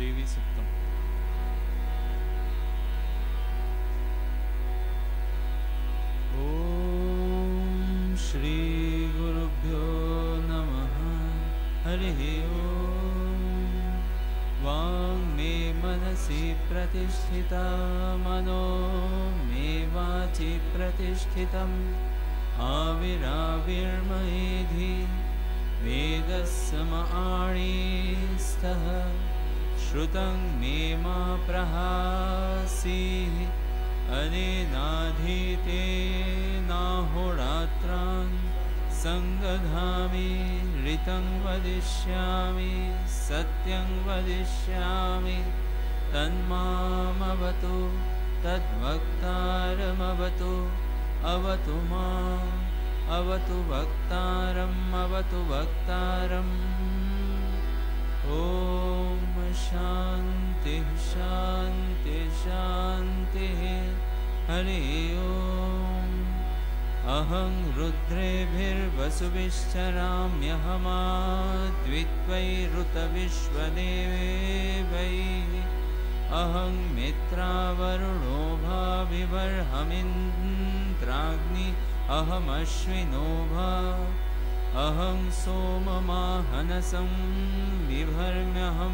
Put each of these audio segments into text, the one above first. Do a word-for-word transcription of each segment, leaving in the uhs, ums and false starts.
देवी सुक्तम्। ॐ श्री गुरुभ्यो नमः। हरिः ॐ। वाङ्मे मनसि प्रतिष्ठिता मनो मे वाचि प्रतिष्ठितम् आविराविर्मयेधि वेदस्समाणीस्तः श्रुतं मे मा प्रहासीः अनेनाधीतेनाहोरात्रान् सङ्गधामि ऋतं वदिष्यामि सत्यं वदिष्यामि तन्मामवतु तद्वक्तारमवतु अवतु माम् अवतु वक्तारम् अवतु वक्तारम्। ॐ शान्तिः शान्तिः शान्तिः। हरि ओम्। अहं रुद्रेभिर्वसुभिश्चराम्यहमाद्वित्वैरुतविश्वदेवैः अहं मित्रावरुणो भाविवर्हमिन्द्राग्नि अहमश्विनो भा अहं सोममाहनसं बिभर्म्यहं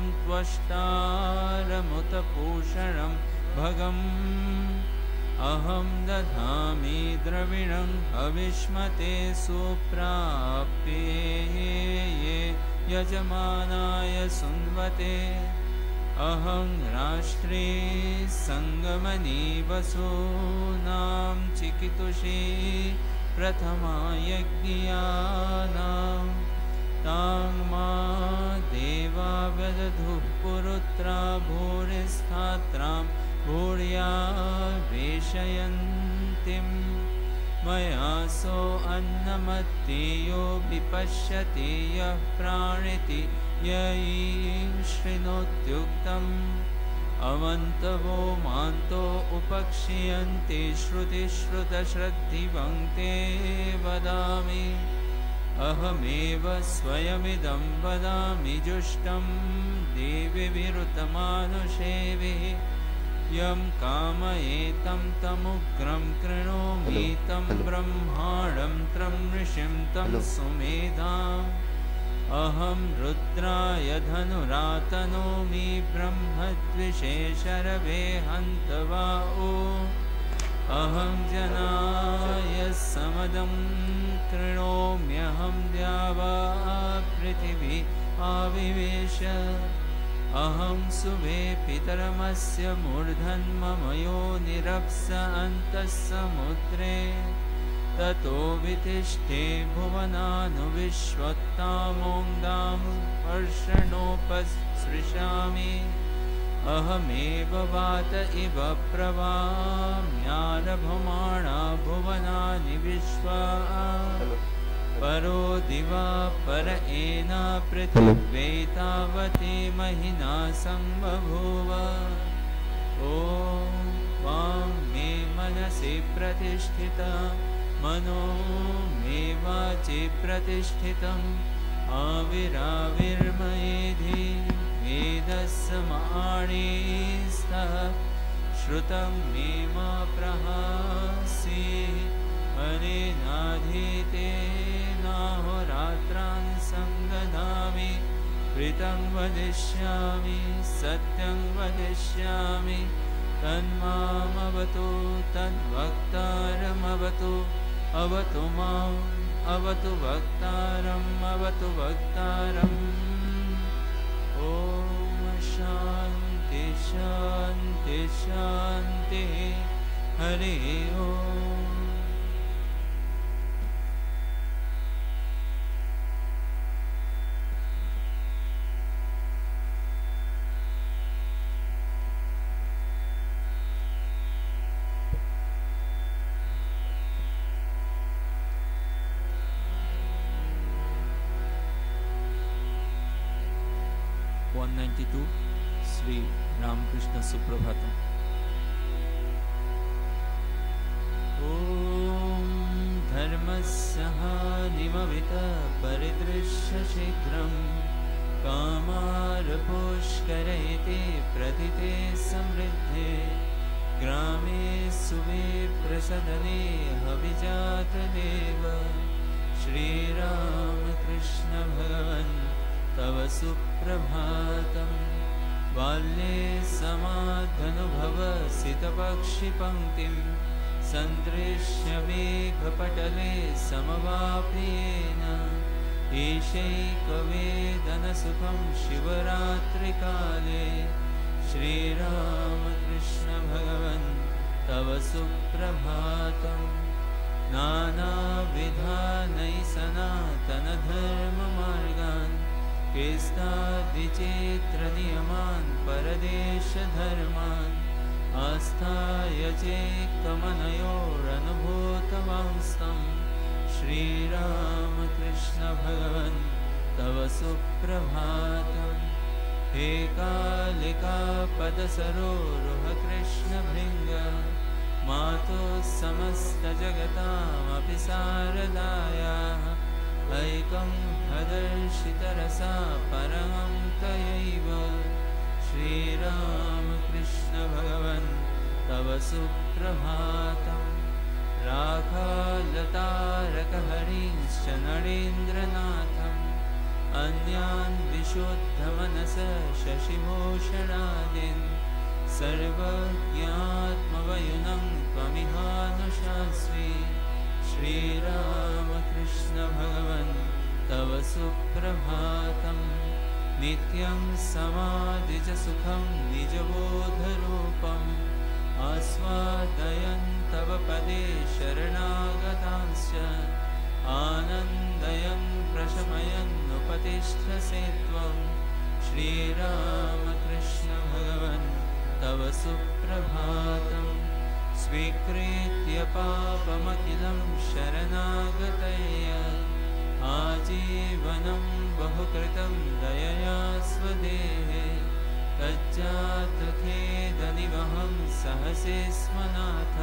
त्वष्टारमुतपूषणं भगम् अहं दधामि द्रविणं हविष्मते सुप्राप्ये ये यजमानाय सुन्वते अहं राष्ट्रे संगमनी वसूनां चिकितुषी प्रथमा यज्ञियानां तां मा देवा वदधुः पुरुत्रा भूरिस्थात्रां भूर्या वेशयन्तीं मया सो अन्नमत्तेयो विपश्यति यः प्राणिति यैं शृणोत्युक्तम् अवन्तवो मान्तो उपक्षीयन्ते श्रुतिश्रुतश्रद्धिवं ते वदामि अहमेव स्वयमिदं वदामि जुष्टं देवीभिरुतमानुषेभिः यं कामयेतं तमुग्रं कृणोमि तं ब्रह्माणं त्रं ऋषिं तं सुमेधाम् अहं रुद्राय धनुरातनोमि ब्रह्मद्विषेशरवे हन्तवाओ अहं जनाय समदं कृणोम्यहं द्यावा पृथिवी आविवेश अहं सुवे पितरमस्य मूर्धन्मम योनिरप्स अन्तः समुद्रे ततो वितिष्ठे भुवनानुविश्वत्तामोङ्गां वर्षणोपसृशामि अहमेव वात इव प्रवाम्यारभमाणा भुवनानि विश्वा परो दिवा पर एना पृथिव्यैतावती महिना सम्बभूव ॐ वां मे मनसि प्रतिष्ठिता मनो मे वाचि प्रतिष्ठितम् आविराविर्मयेधि वेदस्समाणीस्तः श्रुतं मे मा प्रहासीः अनेनाधीतेनाहोरात्रान् सङ्गधामि ऋतं वदिष्यामि सत्यं वदिष्यामि तन्मामवतु तद्वक्तारमवतु अवतु माम् अवतु वक्तारम् अवतु वक्तारम्। ॐ शान्ति शान्ति शान्तिः। हरि ओम्। one ninety-two Sri Ramakrishna Suprabhatam। Om धर्मस्य हानिमवितः परिदृश्य शीघ्रं कामारपुष्करैः जयते प्रथिते समृद्धे ग्रामे सुविप्रसदने अभिजातदेव श्रीराम कृष्ण भगवन् तव सुप्रभातम् बाल्ये समाधनुभव सितपक्षिपङ्क्तिं सन्दृश्य मेघपटले समवाप्येन ईशैकवेदनसुखं शिवरात्रिकाले श्रीरामकृष्ण भगवन् तव सुप्रभातम् नानाविधानै सनातनधर्ममार्गान् केस्तादिचेत्रनियमान् परदेशधर्मान् आस्थाय चेकमनयोरनुभूतवांस्तं श्रीरामकृष्ण भगवन् तव सुप्रभातम् हे कालिकापदसरोरुह कृष्णभृङ्ग मातुः समस्तजगतामपि शारदायाः ऐकं हदर्शितरसा परमं तयैव श्रीरामकृष्ण भगवन् तव सुप्रभातम् राखालतारकहरींश्च नरेन्द्रनाथम् अन्यान् विशुद्धमनस शशिभूषणादिन् सर्वज्ञात्मवयुनं त्वमिहानुशास्ति श्रीरामकृष्ण भगवन् तव सुप्रभातम् नित्यं समाधिजसुखं निजबोधरूपम् आस्वादयन् तव पदे शरणागतांश्च आनन्दयन् प्रशमयन्नुपतिष्ठसे त्वं श्रीरामकृष्ण भगवन् तव सुप्रभातम् स्वीकृत्य पापमखिलं शरणागतय आजीवनं बहुकृतं दयया स्वदेहे तज्जातखेदनिवहं सहसे स्म नाथ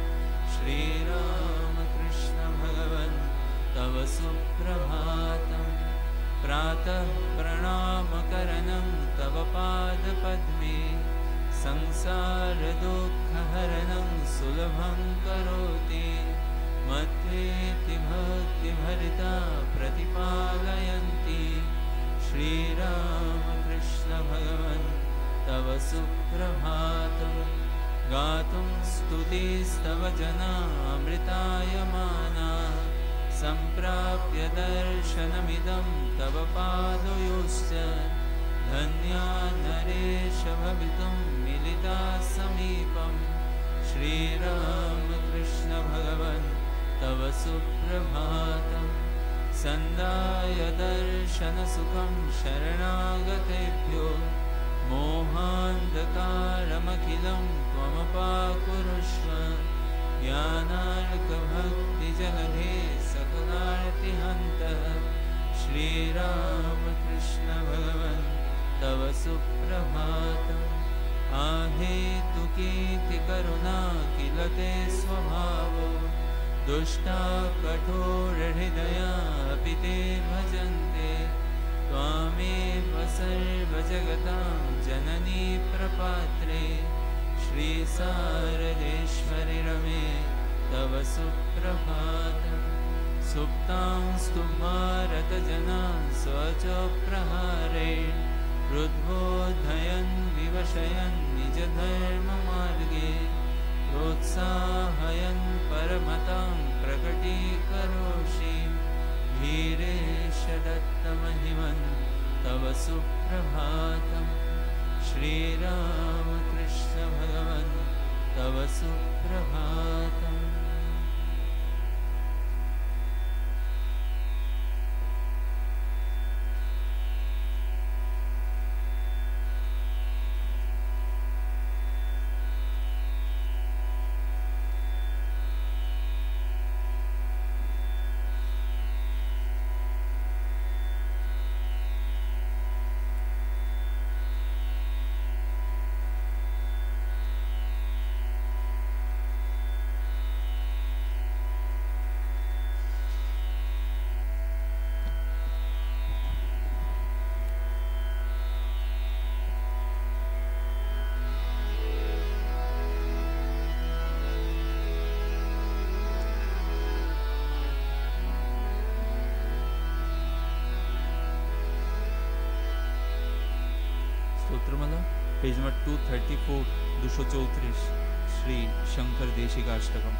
श्रीरामकृष्ण भगवन् तव सुप्रभातम् प्रातः प्रणामकरणं तव पादपद्मे संसारदुःखहरणं सुलभं करोति मत्वेति भक्तिभरिता प्रतिपालयन्ति श्रीरामकृष्ण भगवन् तव सुप्रभातम् गातुं स्तुतिस्तव जनामृतायमाना सम्प्राप्य दर्शनमिदं तव पादयोश्च धन्या नरेश भवितुं मिलिता समीपं श्रीरामकृष्ण भगवन् तव सुप्रभातम् सन्दाय दर्शनसुखं शरणागतेभ्यो मोहान्धकारमखिलं त्वमपाकुरुष्व ज्ञानार्कभक्तिजलधे सकलार्तिहन्तः श्रीरामकृष्ण भगवन् तव सुप्रभातम् आहेतुकीति करुणा किल ते स्वभावो दुष्टा कठोरहृदया अपि ते भजन्ते त्वामेव सर्वजगतां जननी प्रपात्रे श्रीशारदेश्वरि रमे तव सुप्रभातम् सुप्तां स्तु भारतजनान् स्वचप्रहारे रुद्बोधयन् विवशयन् निजधर्ममार्गे प्रोत्साहयन् परमतां प्रकटीकरोषि धीरेश दत्तमहिमन् तव सुप्रभातम् श्रीरामकृष्ण भगवन् तव सुप्रभातम् स्तोत्रमाला page number two thirty four दुशो चौतरीस श्री शंकर देशिकाष्टकम।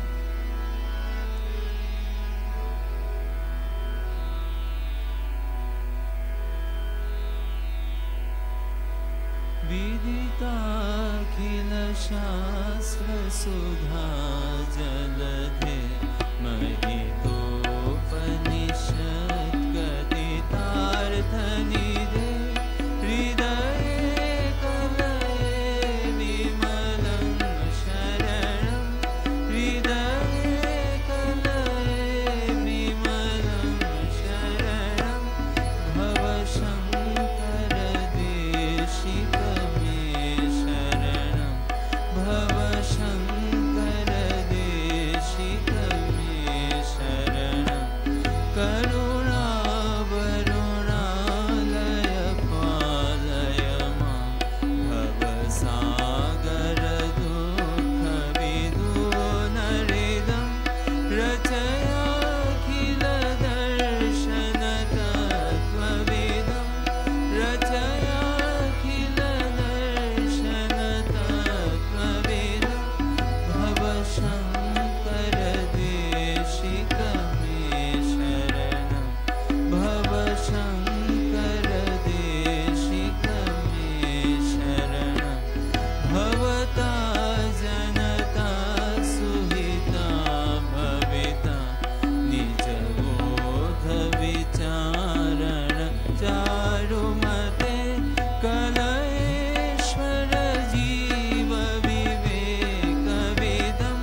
विदिताखिल शास्त्र सुधा जलधे महितोपनिषत् कथितार्थ निधे हृदये कलये विमलं शरणं हृदये कलये विमलं शरणं भवशङ्कर देशिक भवशङ्कर देशिक मे शरणं करुणावरुणालय पालय मां भवसागर दुःखविदूनहृदं रचयाखिल दर्शन तत्त्वविदं रचयाखिल दर्शन भवशङ्कर देशिक मे शरणं भवशङ्कर देशिक मे शरणं भवता जनता सुहिता भविता निजबोध विचारण चारुमते कलयेश्वर जीव विवेकविदं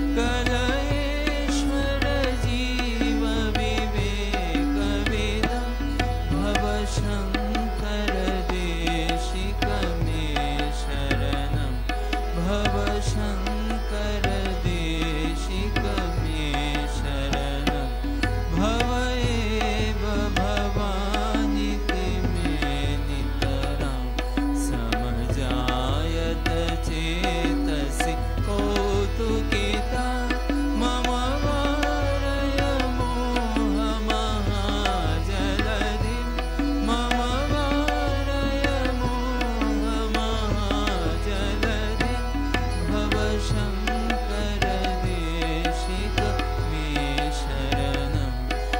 कलयेश्वर जीव विवेकविदं भवशङ्कर देशिक मे शरणं भवशङ्कर देशिक मे शरणं भव एव भवानिति मे नितरां समजायत चेतसि कौतुकिता मम वारय मोहमहाजलधिं मम वारय मोहमहाजलधिं भवशङ्कर देशिक मे शरणं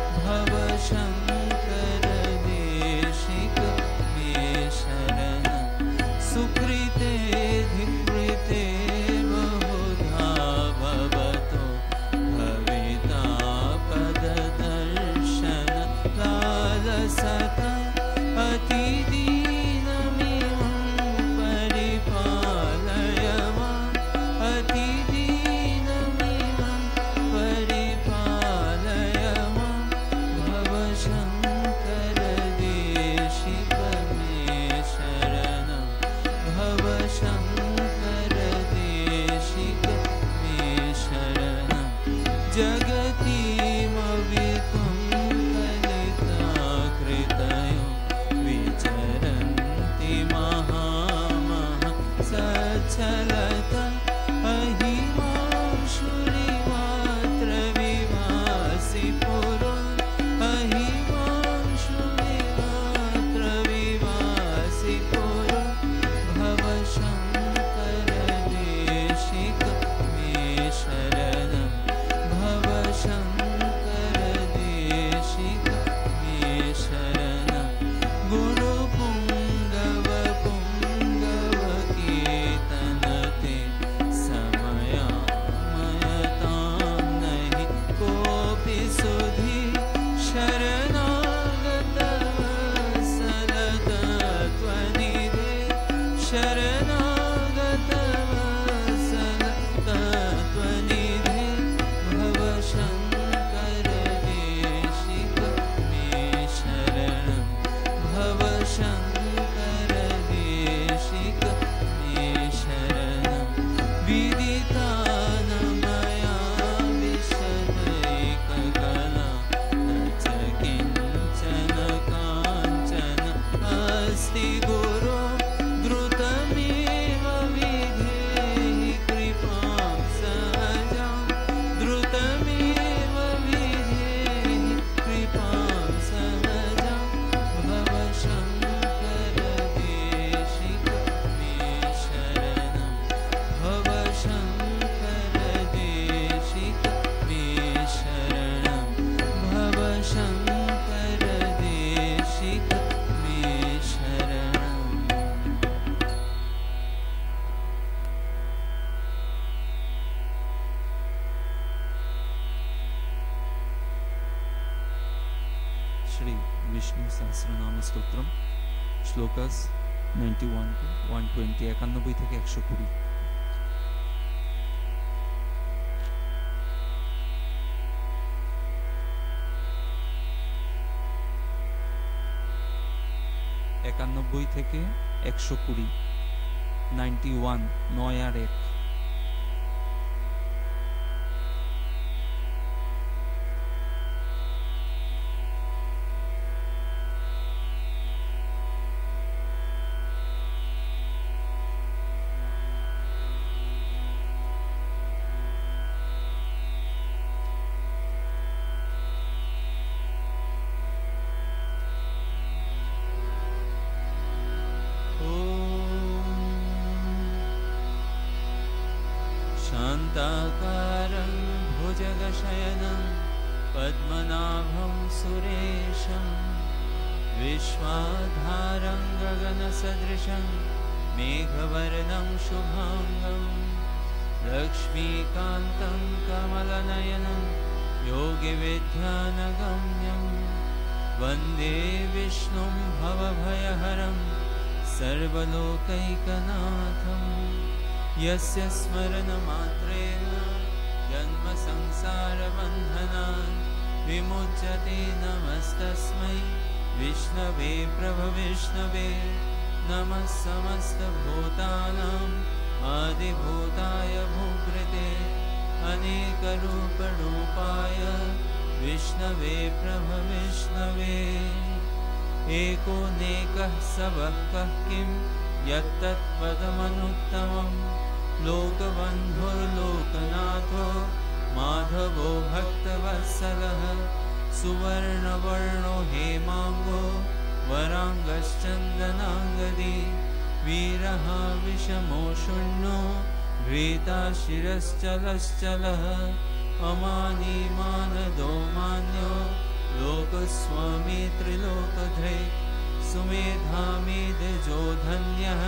भवशङ्कर देशिक मे शरणं सुकृते धिकृते बहुधा भवतो भविता पददर्शन लालसता अतिदीनमिमं परिपालय माम् अतिदीनमिमं परिपालय माम् भवशङ्कर देशिक मे शरणं भवशङ्कर देशिक मे शरणं जगतीमवितुं कलिताकृतयो विचरन्ति महामः सच्चलता अहिमांशुरिमात्र विभासि पुरो अहिमांशुरिमात्र विभासि पुरो भवशङ्कर देशिक मे शरणं भवशङ्कर देशिक मे शरणं गुरुपुङ्गव पुङ्गवकीर्तनते समयामयतां नहि कोऽपि सुधी शरणागतवत्सलतत्त्वनिधे शरणागतवत्सलतत्त्वनिधे भवशङ्कर देशिक मे शरणं भवशङ्कर देशिक मे शरणं विदितान् मया विशदैककला न च किञ्चन काञ्चन अस्ति गुरो द्रुतमेव विधेहि कृपां सहजां द्रुतमेव विधेहि कृपां सहजां भवशङ्कर देशिक শ্লোকাস ninety one to one twenty, একানব্বই থেকে একশো কুড়ি। একানব্বই থেকে একশো কুড়ি, নাইনটি ওয়ান, নয় আর এক। शान्ताकारं भुजगशयनं पद्मनाभं सुरेशं विश्वाधारं गगनसदृशं मेघवर्णं शुभाङ्गं लक्ष्मीकान्तं कमलनयनं योगिविद्यानगम्यं वन्दे विष्णुं भवभयहरं सर्वलोकैकनाथं यस्य स्मरणमात्रेण जन्मसंसारबन्धनात् विमुच्यते। नमस्तस्मै विष्णवे प्रभविष्णवे, नमः समस्तभूतानाम् आदिभूताय भूभृते अनेकरूपरूपाय विष्णवे प्रभविष्णवे। एकोनेकः सबः कः किं यत्तत्पदमनुत्तमं, लोकबन्धुर्लोकनाथो माधवो भक्तवत्सलः, सुवर्णवर्णो हेमाङ्गो वराङ्गश्चन्दनाङ्गदी, वीरः विषमो शून्यो भीताशिरश्चलश्चलः, अमानी मानदो मान्यो लोकस्वामी त्रिलोकधृक्, सुमेधा मेधजो धन्यः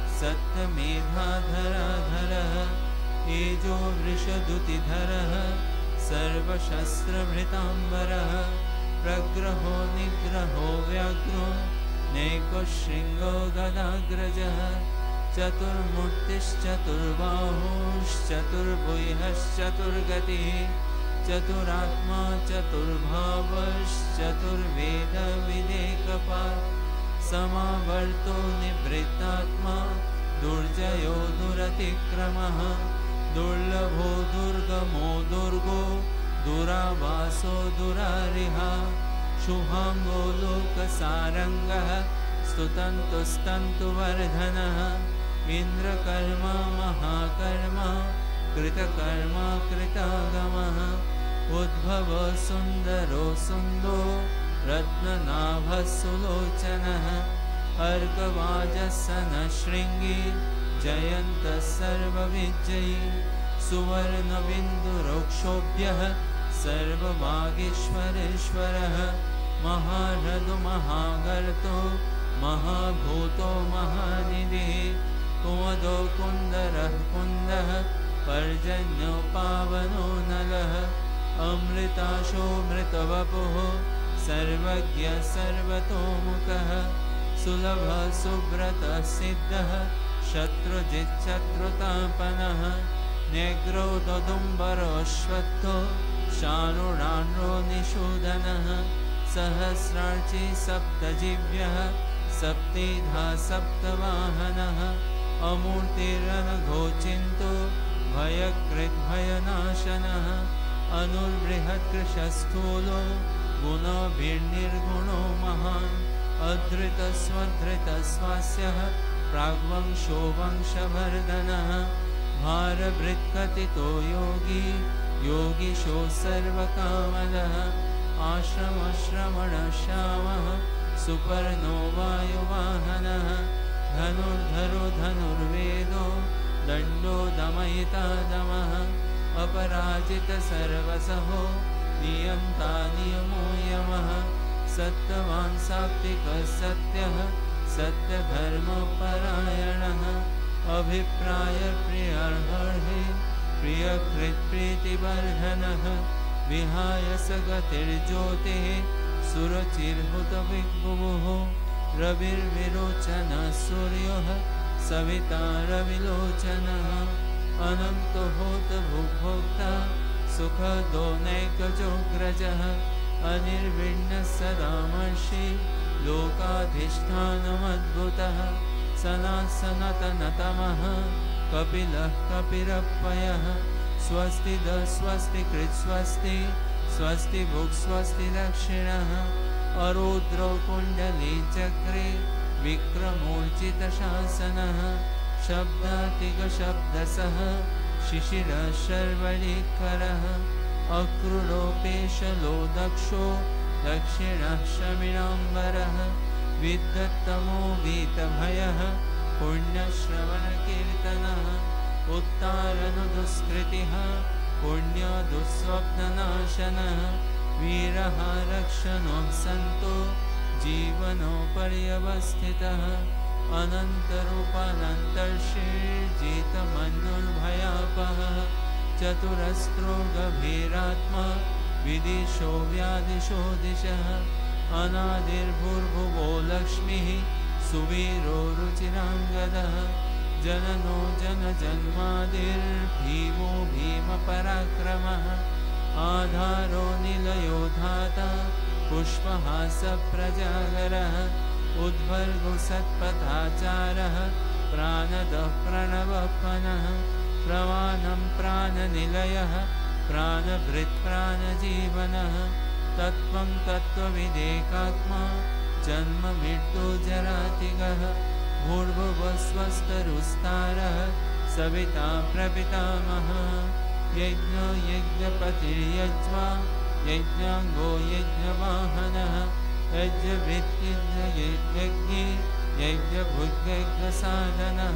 सत्यमेधाधराधरः, तेजो वृषदुतिधरः सर्वशस्त्रभृताम्बरः, प्रग्रहो निग्रहो व्याघ्रो नैकशृङ्गो गदाग्रजः, चतुर्मूर्तिश्चतुर्बाहुश्चतुर्भुजश्चतुर्गतिः, चतुरात्मा चतुर्भावश्चतुर्वेदविदेकपात्, समावर्तो निवृत्तात्मा दुर्जयो दुरतिक्रमः, दुर्लभो दुर्गमो दुर्गो दुरावासो दुरारिहा, शुभाङ्गो लोकसारङ्गः स्तुतन्तुस्तन्तुवर्धनः, इन्द्रकर्मा महाकर्मा कृतकर्मा कृतागमः, उद्भवो सुन्दरो सुन्दो रत्ननाभः सुलोचनः, अर्कवाजसनशृङ्गी जयन्तः सर्वविजयी, सुवर्णबिन्दुरुक्षोभ्यः सर्ववागीश्वरेश्वरः, महारथो महागर्तो महाभूतो महानिधिः, कुमदो कुन्दरः कुन्दः पर्जन्यो पावनो नलः, अमृताशोऽमृतवपुः सर्वज्ञः सर्वतोमुखः, सुलभः सुब्रतः सिद्धः शत्रुजिच्छत्रुतापनः, नेग्रो दोदुम्बरोऽश्वत्थो शानुरान्रो निषूदनः, सहस्रार्ची सप्तजिह्वः सप्तिधा सप्तवाहनः, अमूर्तिरनघोचिन्तो भयकृद्भयनाशनः, अनुर्बृहत्कृशस्थूलो गुणभिर्निर्गुणो महान्, अधृतस्वधृतस्वास्यः प्राग्वंशो वंशवर्धनः, भारभृत्कथितो योगी योगीशो सर्वकामदः, आश्रमश्रमणश्यामः सुपर्णो वायुवाहनः, धनुर्धरो धनुर्वेदो दण्डो दमयिता दमः, अपराजितसर्वसहो नियन्ता नियमो यमः, सत्यवान् सात्विकः सत्यः सत्यधर्मपरायणः, अभिप्रायप्रियहर्षे प्रियकृत्प्रीतिवर्धनः, विहाय स गतिर्ज्योतिः सुरचिर्हुतविग्भुवुः, रविर्विरोचनः सूर्यः सविता रविलोचनः अनन्तो होत भुभोक्ता सुखदो नैकजोग्रजः अनिर्विण्णः सदामर्षि लोकाधिष्ठानमद्भुतः सनः सनतनतमः कपिलः कपिरप्पयः स्वस्ति द स्वस्ति कृत् स्वस्ति स्वस्ति भुक् स्वस्ति दक्षिणः अरुद्रो कुण्डली चक्रे विक्रमोर्जितशासनः शब्दातिगशब्दसः शिशिरः शर्वणीकरः अक्रूरोपेशलो दक्षो दक्षिणः शमिनाम्बरः विद्वत्तमो वीतभयः पुण्यश्रवणकीर्तनः उत्तारणदुष्कृतिः पुण्यदुःस्वप्ननाशनः वीरः रक्षणो सन्तो जीवनो पर्यवस्थितः अनन्तरूपानन्तर्षिर्जितमन्युर्भयापहः चतुरस्रो गभीरात्मा विदिशो व्यादिशो दिशः अनादिर्भुर्भुवो लक्ष्मीः सुवीरो रुचिराङ्गदः जननो जनजन्मादिर्भीमो भीमपराक्रमः आधारो निलयो धाता पुष्पहासप्रजागरः उद्भर्गो सत्पथाचारः प्राणदः प्रणवपनः प्रवानं प्राणनिलयः प्राणभृत्प्राणजीवनः तत्त्वं तत्त्वविदेकात्मा जन्म मृत्युजरातिगः भूर्भुवस्वस्तरुस्तारः सविता प्रपितामहः यज्ञो यज्ञपतिर्यज्वा यज्ञाङ्गो यज्ञवाहनः यज्ञवृत्तिर्यज्ञे यज्ञभुज्ञसाधनः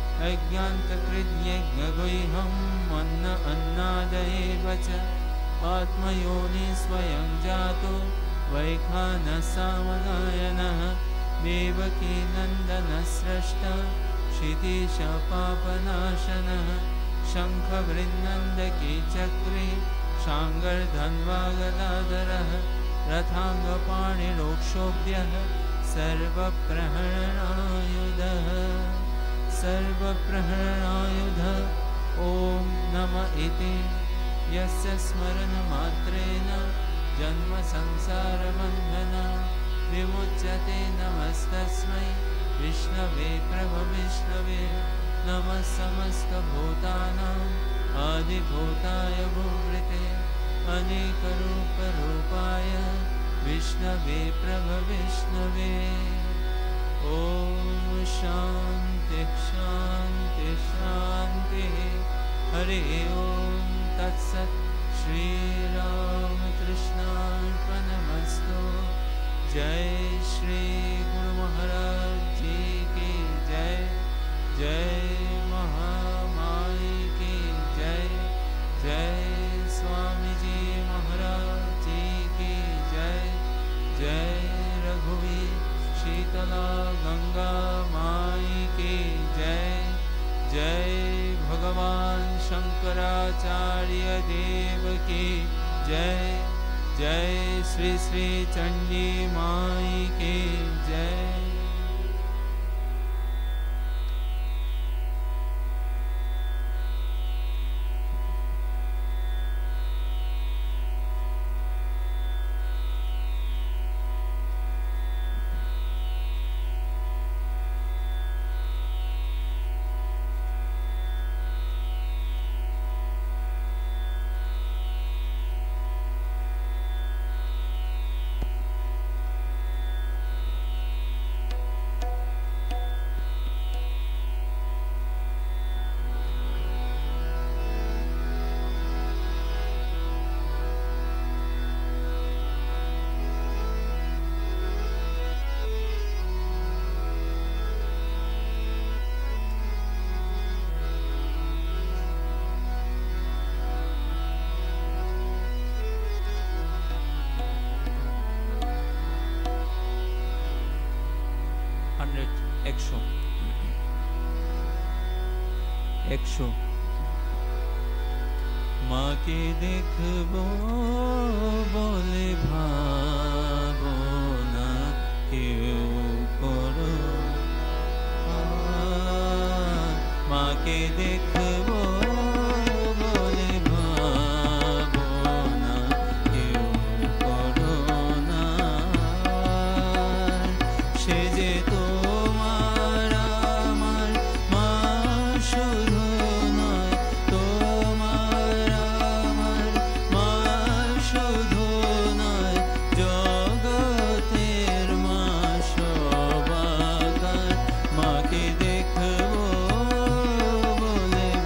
यज्ञान्तकृद्यज्ञगुह्यम् अन्न अन्नादयेव च आत्मयोनि स्वयं जातो वैखानसामगायनः देवकी नन्दनस्रष्टा क्षितीश पापनाशनः शङ्खवृन्नन्दकी चक्रे शाङ्गर्धन्वागदाधरः रथाङ्गपाणिरोक्षोभ्यः सर्वप्रहरणायुधः सर्वप्रहरणायुधः ॐ नम इति यस्य स्मरणमात्रेण जन्मसंसारबन्धना विमुच्यते नमस्तस्मै विष्णवे प्रभविष्णवे नमः समस्तभूतानाम् आदिभूताय भूवृते अनेकरूपरूपाय विष्णवे प्रभविष्णवे ॐ शान्तिः शान्तिः शान्तिः हरि ॐ तत्सत् श्रीरामकृष्णार्पणमस्तु जय श्री गुरु महाराज जी की जय जय महामाई की जय जय स्वामी जी महाराज जी की जय जय रघुवीर शीतला गंगा माई की जय जय भगवान शंकराचार्य देव की जय जय श्री श्री चंडी माई की जय। একশো একশো মাকে দেখবো বলে ভাবো না কেউ মাকে দেখবো বলে ভাবনা কেউ করো না। সে যে তোমার আমার মা শুধু নয়, তোমার আমার মা শুধু নয়, জগতের মা সবাকার। মাকে দেখবো বলে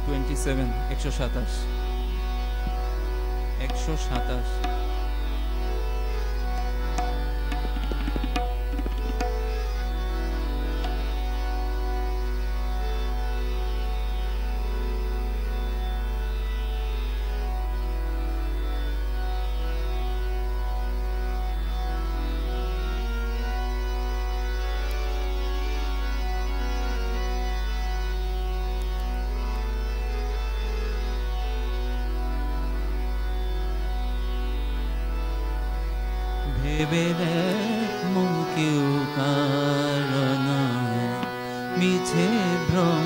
টোয়েন্টি সেভেন, একশো সাতাশ, একশো সাতাশ। ভেবে দেখ মন কেউ কারণ মিছে ভ্রম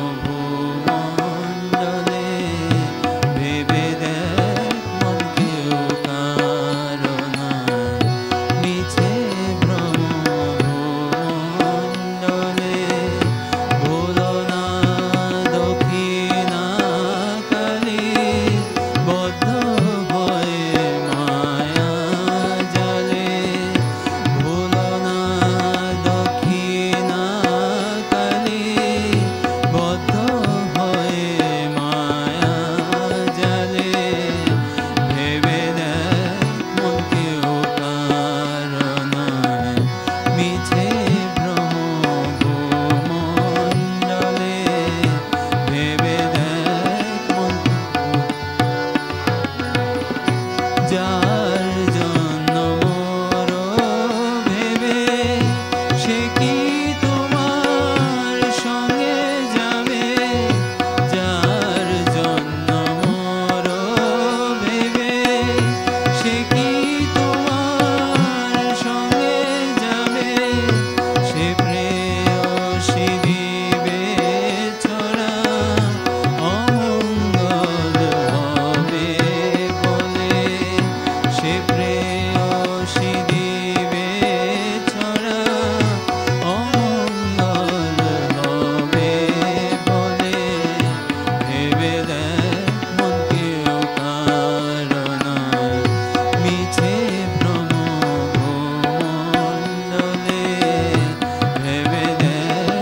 ভূমণ্ডলে, ভেবে দেখ মন কেউ কারণ মিছে ভ্রম ভূমণ্ডলে, ভুলো না দক্ষিণা কালী বদ্ধ হয়ে মায়া জালে, ভুলো না দক্ষিণা কালী বদ্ধ হয়ে মায়া জালে, ভেবে দেখ মন কেউ কারণ মিছে ভ্রম ভূমণ্ডলে, ভেবে দেখ মন যার জন্য মোরো ভেবে সে কি তোমার সঙ্গে যাবে, যার জন্য মোরো ভেবে সে কি তোমার সঙ্গে যাবে, সে প্রেয়সী দিবে ছড়া অমঙ্গল হবে বলে, সে প্রেয়সী দিবে ছড়া অমঙ্গল হবে বলে, ভেবে দেখ মন কেউ কারণ মিছে ভ্রম ভূমণ্ডলে, ভেবে দেখ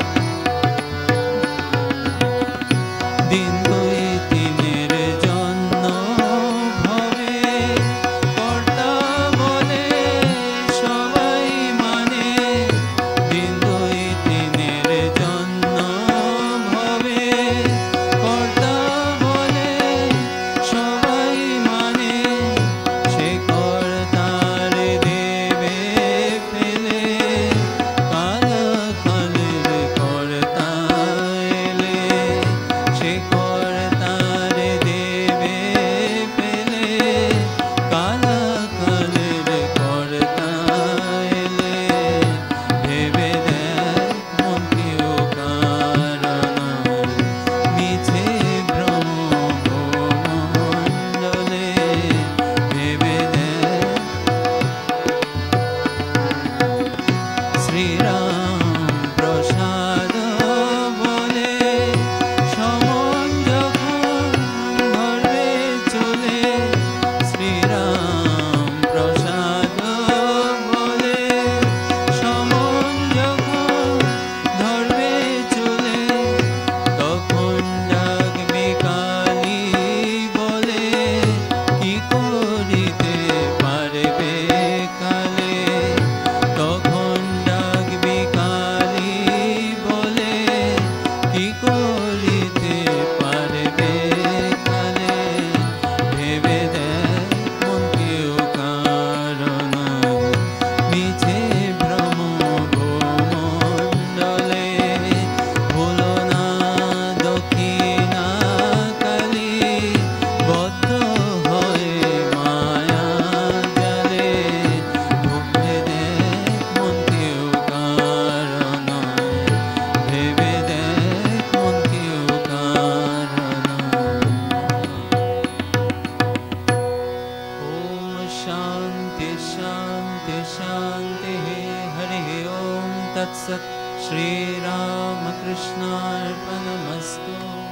দিন দুই তিনের জন্য ভবে কর্তা বলে সবাই মানে, দিন দুই তিনের জন্য ভবে কর্তা বলে সবাই মানে, সে কর্তার দেবে ফেলে কালকালের কর্তা এলে, সে কর্তার দেবে ফেলে কালকালের কর্তা এলে, ভেবে দেখ মন কেউ কারণ মিছে ভ্রম ভূমণ্ডলে, ভেবে দেখ শ্রীরাম প্রসাদ বলে সমন যখন ধরবে চলে, শ্রীরাম প্রসাদ বলে সমন যখন ধরবে চলে, তখন ডাকবে কালী বলে কি করিতে পারবে কালে, তখন ডাকবে কালী বলে কি করিতে পারবে কালে, ভেবে দেখ মন কেউ কারণ মিছে ভ্রম ভূমণ্ডলে, ভুলো না দক্ষিণা কালী বদ্ধ হয়ে মায়া জালে, ভেবে দেখ মন কেউ কারণ, ভেবে দেখ মন কেউ কারণ। ओम शांति शांति शांति, हरि ओम तत्सत्, श्री राम कृष्णार्पणमस्तु।